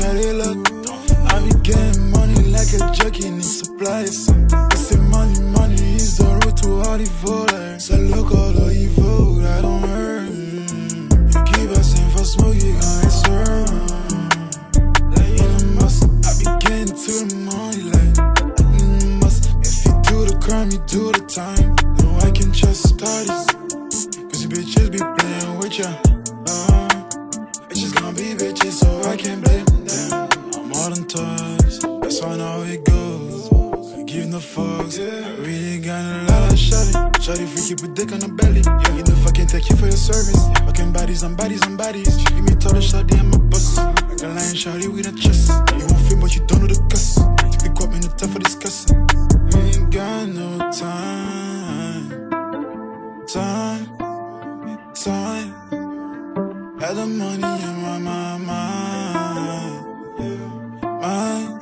how they look. I be getting money like a jockey in supplies. I say money, money is the road to all evil. So look all the evil, I don't hurt. You keep asking for smoke, you gon' answer. Like Elon Musk, I be getting to the money like Elon Musk. If you do the crime, you do the time. No, I can trust studies, cause you bitches be playing with ya. Bitches gon' be bitches, so I can't blame them. I'm all in touch, that's why I know how it goes. I give no fucks, I really got a lot of shawty. Shawty freaky, put dick on the belly. You know fucking take you for your service. Fucking bodies on bodies on bodies. She give me total shawty, I'm a boss. Like a lion shawty with a chest. You won't feel, but you don't know the cuss. Take the quap in the time for discuss. We ain't got no time. Time. Had the money in my mind.